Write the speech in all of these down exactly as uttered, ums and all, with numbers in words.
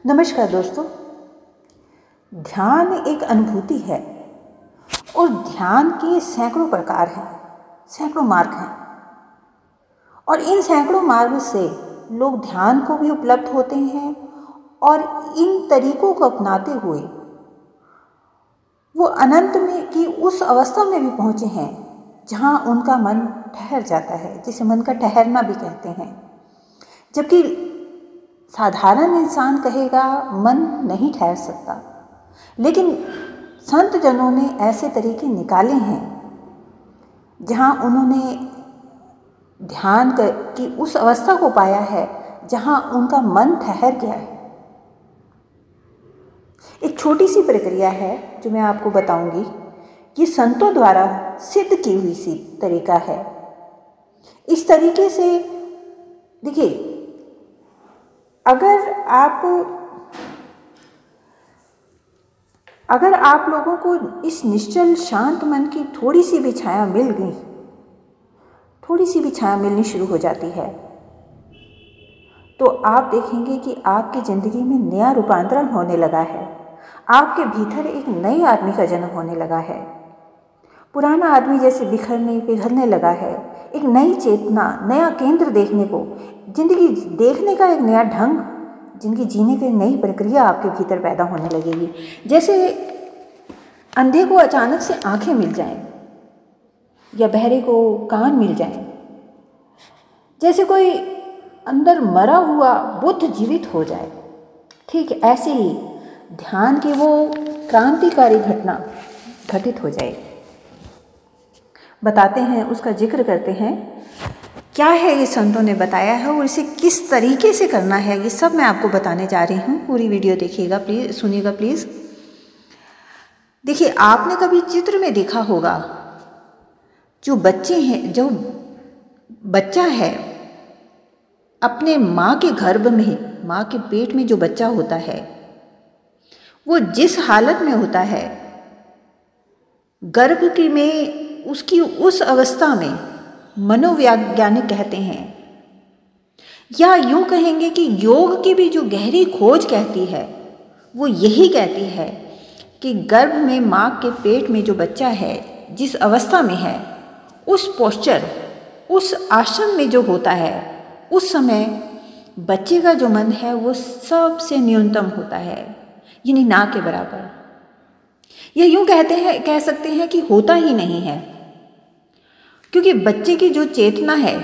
नमस्कार दोस्तों। ध्यान एक अनुभूति है और ध्यान के सैकड़ों प्रकार हैं, सैकड़ों मार्ग हैं और इन सैकड़ों मार्ग से लोग ध्यान को भी उपलब्ध होते हैं और इन तरीकों को अपनाते हुए वो अनंत में की उस अवस्था में भी पहुँचे हैं जहाँ उनका मन ठहर जाता है, जिसे मन का ठहरना भी कहते हैं। जबकि साधारण इंसान कहेगा मन नहीं ठहर सकता, लेकिन संत जनों ने ऐसे तरीके निकाले हैं जहाँ उन्होंने ध्यान की उस अवस्था को पाया है जहाँ उनका मन ठहर गया है। एक छोटी सी प्रक्रिया है जो मैं आपको बताऊंगी, ये संतों द्वारा सिद्ध की हुई सी तरीका है। इस तरीके से देखिए, अगर आप अगर आप लोगों को इस निश्चल शांत मन की थोड़ी सी भी छाया मिल गई, थोड़ी सी भी छाया मिलनी शुरू हो जाती है, तो आप देखेंगे कि आपकी ज़िंदगी में नया रूपांतरण होने लगा है। आपके भीतर एक नए आदमी का जन्म होने लगा है। पुराना आदमी जैसे बिखरने पिघलने लगा है। एक नई चेतना, नया केंद्र देखने को, जिंदगी देखने का एक नया ढंग, जिंदगी जीने की नई प्रक्रिया आपके भीतर पैदा होने लगेगी। जैसे अंधे को अचानक से आंखें मिल जाएं या बहरे को कान मिल जाएं, जैसे कोई अंदर मरा हुआ बुद्ध जीवित हो जाए, ठीक ऐसे ही ध्यान की वो क्रांतिकारी घटना घटित हो जाएगी। बताते हैं, उसका जिक्र करते हैं, क्या है ये संतों ने बताया है और इसे किस तरीके से करना है, ये सब मैं आपको बताने जा रही हूँ। पूरी वीडियो देखिएगा प्लीज़, सुनिएगा प्लीज़। देखिए, आपने कभी चित्र में देखा होगा, जो बच्चे हैं, जो बच्चा है अपने माँ के गर्भ में, माँ के पेट में जो बच्चा होता है, वो जिस हालत में होता है, गर्भ की में उसकी उस अवस्था में मनोवैज्ञानिक कहते हैं, या यूं कहेंगे कि योग की भी जो गहरी खोज कहती है, वो यही कहती है कि गर्भ में माँ के पेट में जो बच्चा है, जिस अवस्था में है, उस पोस्चर, उस आसन में जो होता है, उस समय बच्चे का जो मन है वो सबसे न्यूनतम होता है, यानी ना के बराबर। यह यूं कहते हैं, कह सकते हैं कि होता ही नहीं है, क्योंकि बच्चे की जो चेतना है,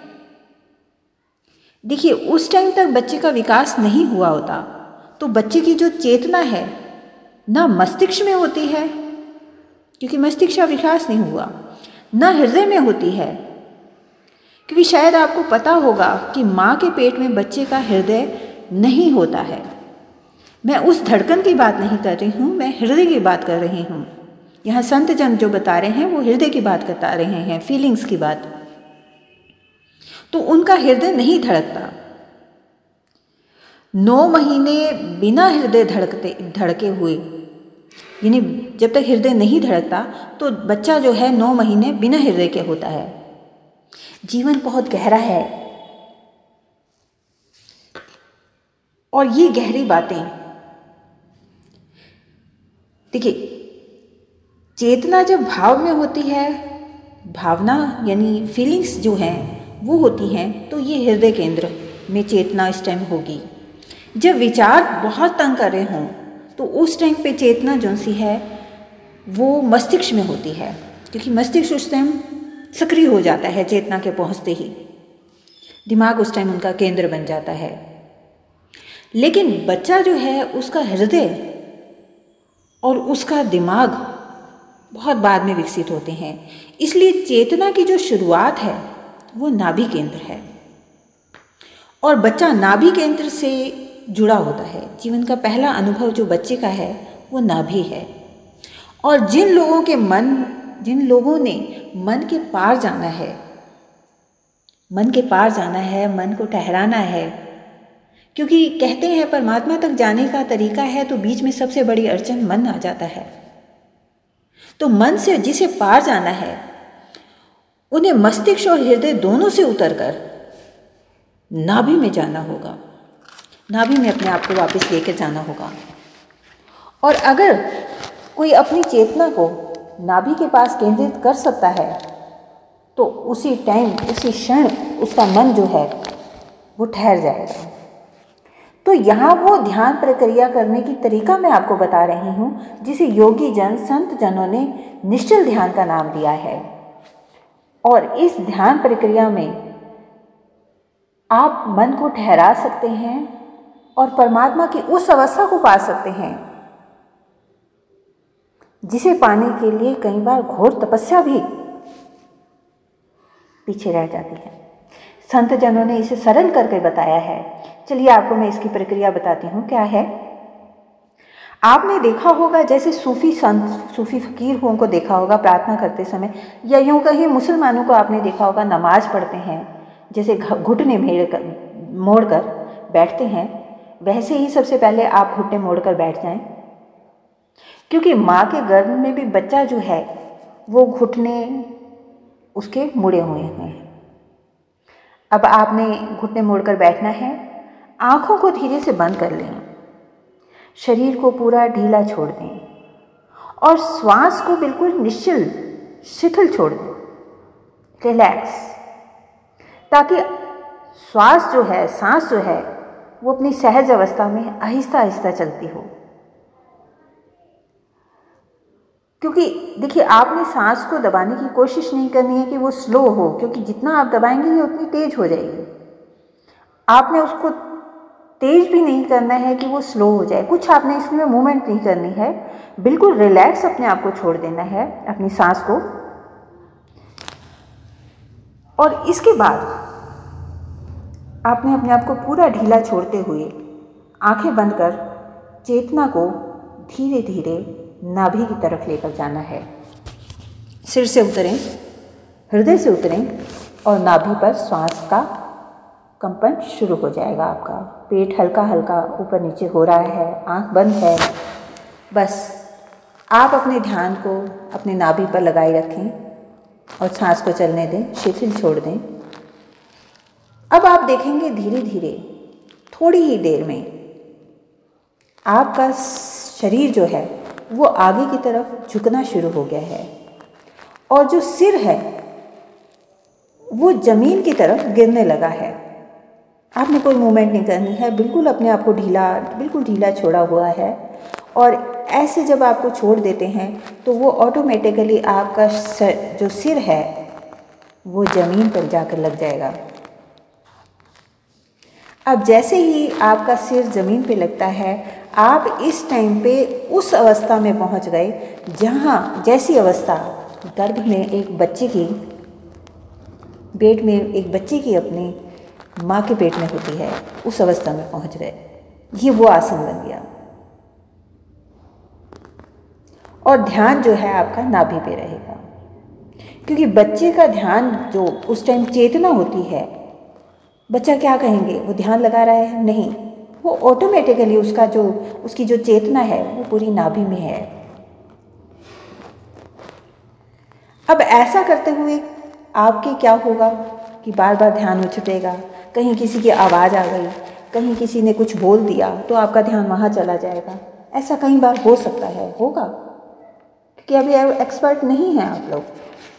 देखिए उस टाइम तक बच्चे का विकास नहीं हुआ होता, तो बच्चे की जो चेतना है ना मस्तिष्क में होती है, क्योंकि मस्तिष्क का विकास नहीं हुआ, ना हृदय में होती है, क्योंकि शायद आपको पता होगा कि माँ के पेट में बच्चे का हृदय नहीं होता है। मैं उस धड़कन की बात नहीं कर रही हूँ, मैं हृदय की बात कर रही हूँ। यहाँ संत जन जो बता रहे हैं वो हृदय की बात बता रहे हैं, फीलिंग्स की बात। तो उनका हृदय नहीं धड़कता। नौ महीने बिना हृदय धड़कते धड़के हुए, यानी जब तक हृदय नहीं धड़कता तो बच्चा जो है नौ महीने बिना हृदय के होता है। जीवन बहुत गहरा है और ये गहरी बातें, देखिए, चेतना जब भाव में होती है, भावना यानी फीलिंग्स जो हैं वो होती हैं, तो ये हृदय केंद्र में चेतना इस टाइम होगी। जब विचार बहुत तंग कर रहे हों तो उस टाइम पे चेतना जो सी है वो मस्तिष्क में होती है, क्योंकि मस्तिष्क उस टाइम सक्रिय हो जाता है। चेतना के पहुंचते ही दिमाग उस टाइम उनका केंद्र बन जाता है। लेकिन बच्चा जो है, उसका हृदय और उसका दिमाग बहुत बाद में विकसित होते हैं। इसलिए चेतना की जो शुरुआत है वो नाभि केंद्र है और बच्चा नाभि केंद्र से जुड़ा होता है। जीवन का पहला अनुभव जो बच्चे का है वो नाभि है। और जिन लोगों के मन जिन लोगों ने मन के पार जाना है, मन के पार जाना है, मन को ठहराना है, क्योंकि कहते हैं परमात्मा तक जाने का तरीका है तो बीच में सबसे बड़ी अड़चन मन आ जाता है। तो मन से जिसे पार जाना है, उन्हें मस्तिष्क और हृदय दोनों से उतरकर नाभि में जाना होगा। नाभि में अपने आप को वापस लेकर जाना होगा। और अगर कोई अपनी चेतना को नाभि के पास केंद्रित कर सकता है तो उसी टाइम, उसी क्षण उसका मन जो है वो ठहर जाएगा। तो यहाँ वो ध्यान प्रक्रिया करने की तरीका मैं आपको बता रही हूँ जिसे योगी जन, संत जनों ने निश्चल ध्यान का नाम दिया है। और इस ध्यान प्रक्रिया में आप मन को ठहरा सकते हैं और परमात्मा की उस अवस्था को पा सकते हैं जिसे पाने के लिए कई बार घोर तपस्या भी पीछे रह जाती है। संत जनों ने इसे सरल करके बताया है। चलिए आपको मैं इसकी प्रक्रिया बताती हूँ क्या है। आपने देखा होगा जैसे सूफी संत, सूफी फकीर को देखा होगा प्रार्थना करते समय, या यूँ कहीं मुसलमानों को आपने देखा होगा नमाज पढ़ते हैं, जैसे घुटने मेड़ कर मोड़ कर बैठते हैं, वैसे ही सबसे पहले आप घुटने मोड़ कर बैठ जाएं, क्योंकि माँ के गर्भ में भी बच्चा जो है वो घुटने उसके मुड़े हुए हैं। अब आपने घुटने मोड़कर बैठना है, आँखों को धीरे से बंद कर लें, शरीर को पूरा ढीला छोड़ दें और श्वास को बिल्कुल निश्चल शिथिल छोड़ दें, रिलैक्स, ताकि श्वास जो है, सांस जो है वो अपनी सहज अवस्था में आहिस्ता आहिस्ता चलती हो। क्योंकि देखिए आपने सांस को दबाने की कोशिश नहीं करनी है कि वो स्लो हो, क्योंकि जितना आप दबाएंगे ये उतनी तेज हो जाएगी। आपने उसको तेज भी नहीं करना है कि वो स्लो हो जाए, कुछ आपने इसमें मूवमेंट नहीं करनी है, बिल्कुल रिलैक्स अपने आप को छोड़ देना है, अपनी सांस को। और इसके बाद आपने अपने आप को पूरा ढीला छोड़ते हुए आंखें बंद कर चेतना को धीरे धीरे नाभि की तरफ लेकर जाना है। सिर से उतरें, हृदय से उतरें और नाभि पर श्वास का कंपन शुरू हो जाएगा। आपका पेट हल्का हल्का ऊपर नीचे हो रहा है, आंख बंद है। बस आप अपने ध्यान को अपने नाभि पर लगाए रखें और सांस को चलने दें, शिथिल छोड़ दें। अब आप देखेंगे धीरे धीरे थोड़ी ही देर में आपका शरीर जो है वो आगे की तरफ झुकना शुरू हो गया है और जो सिर है वो जमीन की तरफ गिरने लगा है। आपने कोई मूवमेंट नहीं करनी है, बिल्कुल अपने आप को ढीला, बिल्कुल ढीला छोड़ा हुआ है। और ऐसे जब आपको छोड़ देते हैं तो वो ऑटोमेटिकली आपका जो सिर है वो ज़मीन पर जाकर लग जाएगा। अब जैसे ही आपका सिर ज़मीन पे लगता है, आप इस टाइम पे उस अवस्था में पहुंच गए जहां, जैसी अवस्था गर्भ में एक बच्चे की, पेट में एक बच्चे की अपनी माँ के पेट में होती है, उस अवस्था में पहुंच गए। ये वो आसन बन गया। और ध्यान जो है आपका नाभि पे रहेगा, क्योंकि बच्चे का ध्यान जो उस टाइम चेतना होती है, बच्चा क्या कहेंगे वो ध्यान लगा रहा है, नहीं, वो ऑटोमेटिकली उसका जो उसकी जो चेतना है वो पूरी नाभि में है। अब ऐसा करते हुए आपके क्या होगा कि बार बार ध्यान उछटेगा, कहीं किसी की आवाज़ आ गई, कहीं किसी ने कुछ बोल दिया तो आपका ध्यान वहाँ चला जाएगा। ऐसा कई बार हो सकता है, होगा, क्योंकि अभी एक्सपर्ट नहीं हैं आप लोग।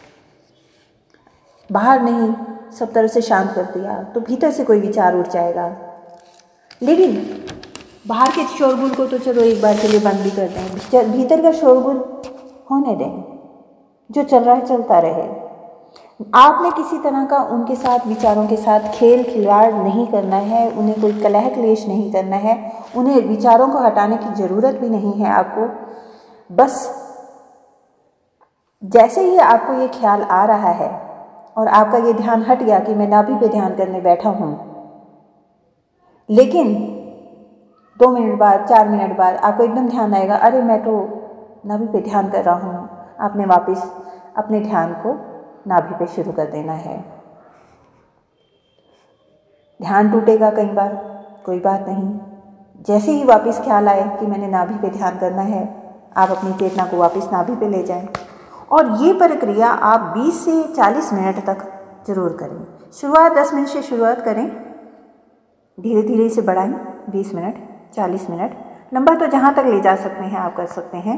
बाहर नहीं, सब तरह से शांत कर दिया तो भीतर से कोई विचार उठ जाएगा। लेकिन बाहर के शोरगुल को तो चलो एक बार के लिए बंद भी कर दें, भीतर का शोरगुल होने दें, जो चल रहा है चलता रहे। आपने किसी तरह का उनके साथ, विचारों के साथ खेल खिलवाड़ नहीं करना है, उन्हें कोई कलह क्लेश नहीं करना है, उन्हें विचारों को हटाने की ज़रूरत भी नहीं है आपको। बस जैसे ही आपको ये ख्याल आ रहा है और आपका ये ध्यान हट गया कि मैं नाभि पे ध्यान करने बैठा हूँ, लेकिन दो मिनट बाद, चार मिनट बाद आपको एकदम ध्यान आएगा, अरे मैं तो नाभि पे ध्यान कर रहा हूँ। आपने वापस अपने ध्यान को नाभि पे शुरू कर देना है। ध्यान टूटेगा कई बार, कोई बात नहीं। जैसे ही वापस ख्याल आए कि मैंने नाभि पे ध्यान करना है, आप अपनी चेतना को वापस नाभि पे ले जाएं। और ये प्रक्रिया आप बीस से चालीस मिनट तक जरूर करें। शुरुआत दस मिनट से शुरुआत करें, धीरे धीरे इसे बढ़ाएं। बीस मिनट, चालीस मिनट, लंबा तो जहाँ तक ले जा सकते हैं आप कर सकते हैं।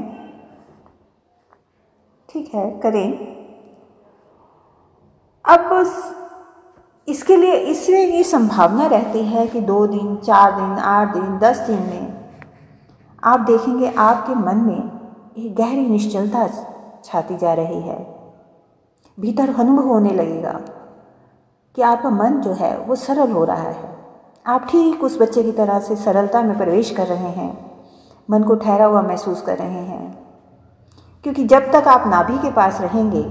ठीक है, करें। अब इसके लिए इसमें ये संभावना रहती है कि दो दिन, चार दिन, आठ दिन, दस दिन में आप देखेंगे आपके मन में एक गहरी निश्चलता छाती जा रही है। भीतर अनुभव होने लगेगा कि आपका मन जो है वो सरल हो रहा है। आप ठीक उस बच्चे की तरह से सरलता में प्रवेश कर रहे हैं, मन को ठहरा हुआ महसूस कर रहे हैं। क्योंकि जब तक आप नाभि के पास रहेंगे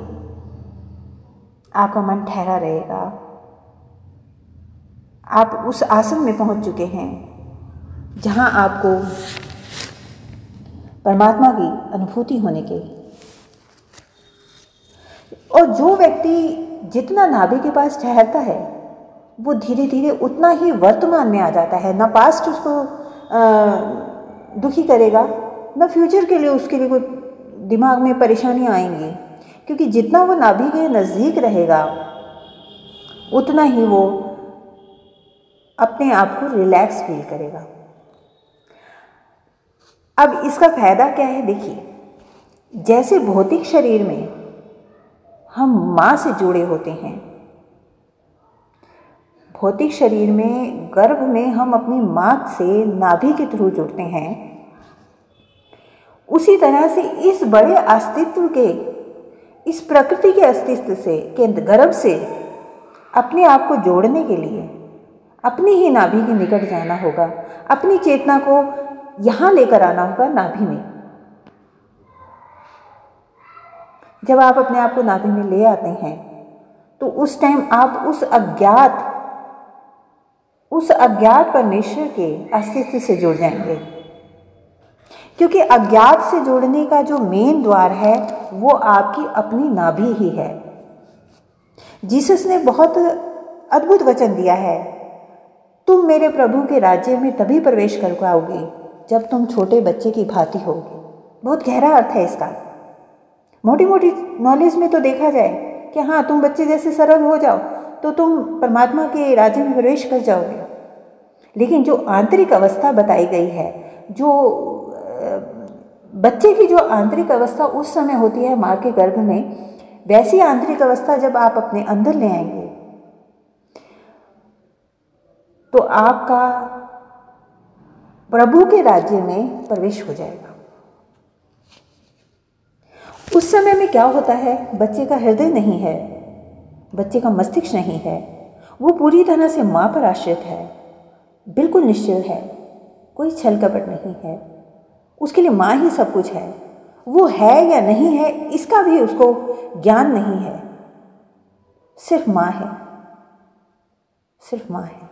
आपका मन ठहरा रहेगा। आप उस आसन में पहुंच चुके हैं जहां आपको परमात्मा की अनुभूति होने के। और जो व्यक्ति जितना नाभि के पास ठहरता है वो धीरे धीरे उतना ही वर्तमान में आ जाता है। ना पास्ट उसको दुखी करेगा, ना फ्यूचर के लिए उसके लिए कोई दिमाग में परेशानियां आएंगी। क्योंकि जितना वो नाभि के नज़दीक रहेगा उतना ही वो अपने आप को रिलैक्स फील करेगा। अब इसका फायदा क्या है? देखिए, जैसे भौतिक शरीर में हम माँ से जुड़े होते हैं, भौतिक शरीर में गर्भ में हम अपनी माँ से नाभि के थ्रू जुड़ते हैं, उसी तरह से इस बड़े अस्तित्व के, इस प्रकृति के अस्तित्व से, के गर्भ से अपने आप को जोड़ने के लिए अपनी ही नाभि के निकट जाना होगा। अपनी चेतना को यहाँ लेकर आना होगा नाभि में। जब आप अपने आप को नाभि में ले आते हैं तो उस टाइम आप उस अज्ञात उस अज्ञात परमेश्वर के अस्तित्व से जुड़ जाएंगे। क्योंकि अज्ञात से जुड़ने का जो मेन द्वार है वो आपकी अपनी नाभि ही है। जीसस ने बहुत अद्भुत वचन दिया है, तुम मेरे प्रभु के राज्य में तभी प्रवेश कर पाओगे जब तुम छोटे बच्चे की भांति होगे। बहुत गहरा अर्थ है इसका। मोटी मोटी नॉलेज में तो देखा जाए कि हाँ, तुम बच्चे जैसे सरल हो जाओ तो तुम परमात्मा के राज्य में प्रवेश कर जाओगे। लेकिन जो आंतरिक अवस्था बताई गई है, जो बच्चे की जो आंतरिक अवस्था उस समय होती है माँ के गर्भ में, वैसी आंतरिक अवस्था जब आप अपने अंदर ले आएंगे तो आपका प्रभु के राज्य में प्रवेश हो जाएगा। उस समय में क्या होता है? बच्चे का हृदय नहीं है, बच्चे का मस्तिष्क नहीं है, वो पूरी तरह से माँ पर आश्रित है, बिल्कुल निश्चल है, कोई छल कपट नहीं है। उसके लिए माँ ही सब कुछ है। वो है या नहीं है इसका भी उसको ज्ञान नहीं है, सिर्फ माँ है, सिर्फ माँ है।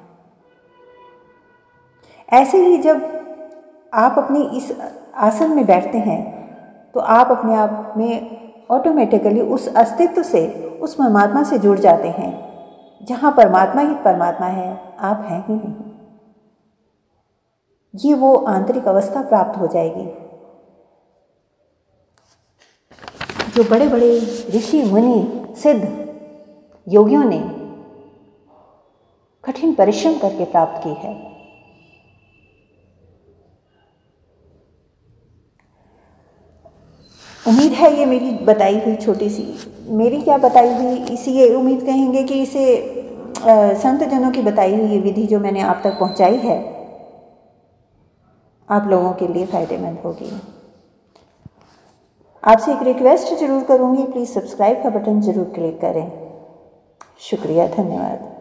ऐसे ही जब आप अपनी इस आसन में बैठते हैं तो आप अपने आप में ऑटोमेटिकली उस अस्तित्व से, उस परमात्मा से जुड़ जाते हैं जहाँ परमात्मा ही परमात्मा है, आप हैं ही नहीं। ये वो आंतरिक अवस्था प्राप्त हो जाएगी जो बड़े बड़े ऋषि मुनि सिद्ध योगियों ने कठिन परिश्रम करके प्राप्त की है। उम्मीद है ये मेरी बताई हुई छोटी सी, मेरी क्या बताई हुई, इसी ये उम्मीद कहेंगे कि इसे संत जनों की बताई हुई ये विधि जो मैंने आप तक पहुंचाई है आप लोगों के लिए फ़ायदेमंद होगी। आपसे एक रिक्वेस्ट जरूर करूंगी, प्लीज़ सब्सक्राइब का बटन ज़रूर क्लिक करें। शुक्रिया, धन्यवाद।